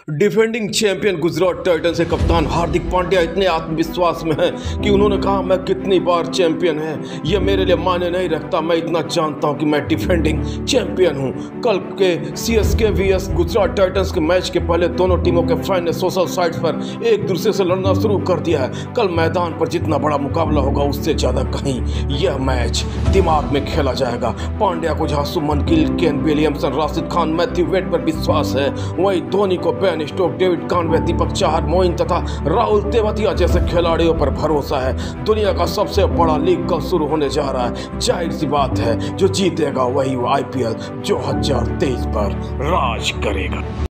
Defending champion Gujarat Titans के कप्तान हार्दिक पांड्या इतने आत्मविश्वास में हैं कि उन्होंने कहा मैं कितनी बार चैंपियन है ये मेरे लिए मायने नहीं रखता। मैं इतना जानता हूं कि मैं डिफेंडिंग चैंपियन हूं। कल के सीएसके वीएस गुजरात टाइटंस के मैच के पहले दोनों टीमों के फैन ने सोशल साइट्स पर एक दूसरे से लड़ना शुरू कर दिया है। कल मैदान पर जितना बड़ा मुकाबला होगा उससे ज़्यादा कहीं यह मैच दिमाग में खेला जाएगा। पांड्या को जहां Shubman Gill, Kane Williamson, Rashid Khan, Matthew Wade पर विश्वास है, वहीं धोनी को Ben Stokes, David Conway, Deepak Chahar, Moeen तथा राहुल तेवतिया जैसे खिलाड़ियों पर भरोसा है। दुनिया का सबसे बड़ा लीग कल शुरू होने जा रहा है। जाहिर सी बात है जो जीतेगा वही आईपीएल 2023 पर राज करेगा।